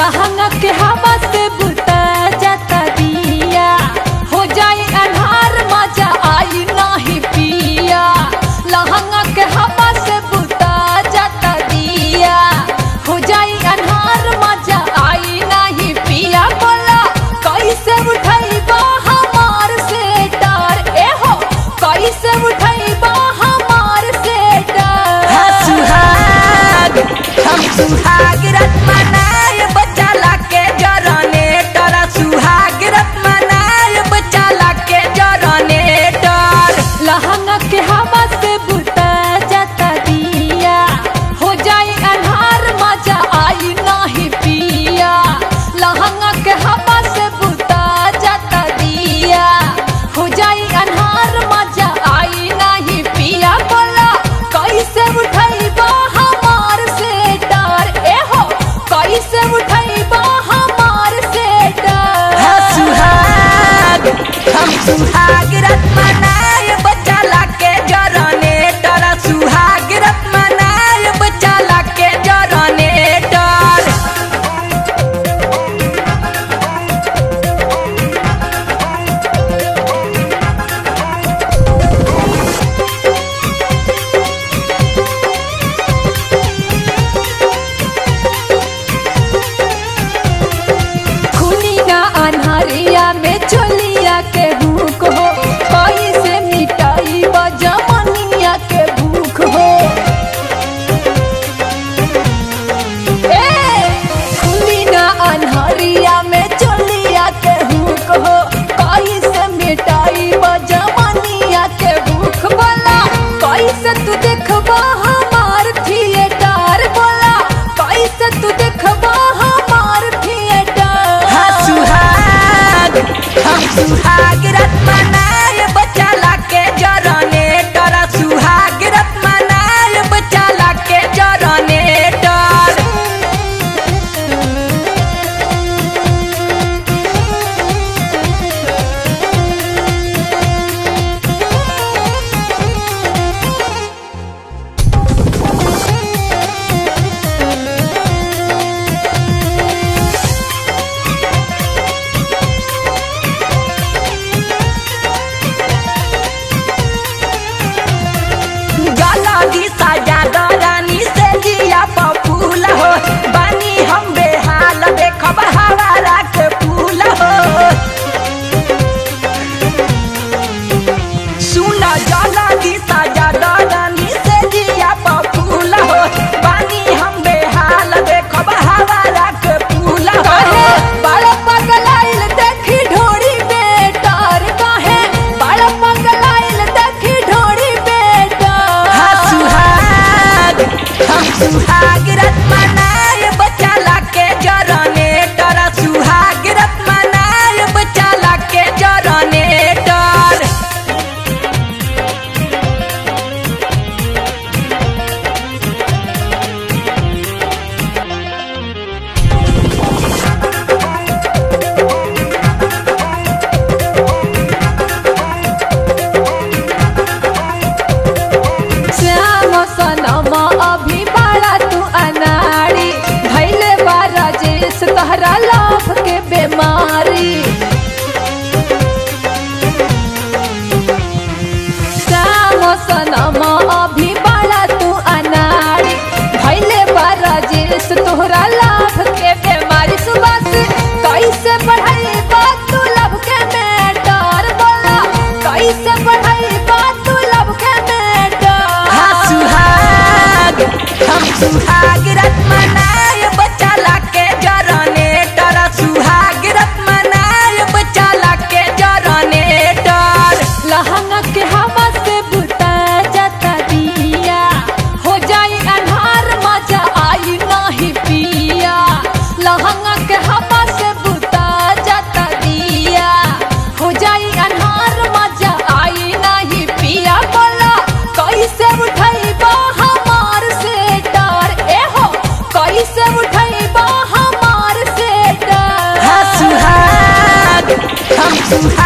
लहंगा के हवा से बुता जाता दिया, हो जाए अन्हार मजा आई नहीं पिया। लहंगा के हवा से बुता जाता दिया, हो जाए अन्हार मजा आई नहीं पिया। बोला कैसे उठैबा हमार से डर, ए हो कैसे उठैबा हमार से डर। सुहाग हम सुहाग रत मनाए बच्चा लाके जरने डर। सुहाग रत मनाए बच्चा लाके जरने डर। लहंगा के हवा से बुता जाता दिया, हो जाए अन्हार मजा आई नहीं पिया। लहंगा के हवा से बुता जाता दिया, हो जाए अन्हार मजा आई नहीं पिया। बोला कैसे उठैबा हमार से डर, ए हो कैसे उठैबा हमार से डर। सुहाग हम सुहाग रत मनाए बच्चा लाके जरने डर। सुहाग रत मनाए बच्चा लाके जरने डर। खुली ना अन्हारिया में चोलिया के भूख हो, कैसे मिटाई बजमनिया के भूख हो। खुली ना अन्हारिया में चोलिया के भूख हो, कैसे मिटाई बजमनिया के भूख। बोला कैसे तू देखबा हमार थिएटर, बोला कैसे तू देखबा हमार थिएटर। सुहाग हम सुहाग रत मनाए बच्चा लाके जरने डर। सुहाग रत मनाए बच्चा लाके जरने डर। गला दी साजा दरानी से जिया पफूल हो। बानी हम बेहाल देखब हवारा के फूल हो। सुन जला दी साजा दरानी से जिया पफूल हो। बानी हम बेहाल देखब हवारा के फूल हो। काहे बड़ा पगलाइल देखी ढोरी बेटर, काहे बड़ा पगलाइल देखी ढोरी बेटर। सुहाग हम सुहाग रत मनाए बच्चा लाके जरने डर। सुहाग रत मनाए बच्चा लाके जरने डर। श्याम सनमा अभी बड़ा तू अनाड़ी, धैले बा राजेश तहरा लाभ के बीमारी। श्याम सनमा अभी बड़ा तू अनाड़ी, धैले बा राजेश तोहरा लाभ के बीमारी। सुबह से कैसे पढ़ाई बात तू लब के मेटर, बोला कैसे पढ़ाई बात तू लब के मेटर। सुहाग हम सुहाग रत मनाए बच्चा लाके जरने डर। सुहाग रत मनाए बच्चा लाके जरने डर। लहंगा के हवा से बुता जाता दिया, हो जाए अन्हार मजा आई नहीं पिया। लहंगा के हवा से बुता जाता दिया, हो जाए अन्हार मजा आई नहीं पिया। बोला कैसे उठैबा हमार से डर, ए हो कैसे उठैबा हमार से डर। सुहाग हम सुहाग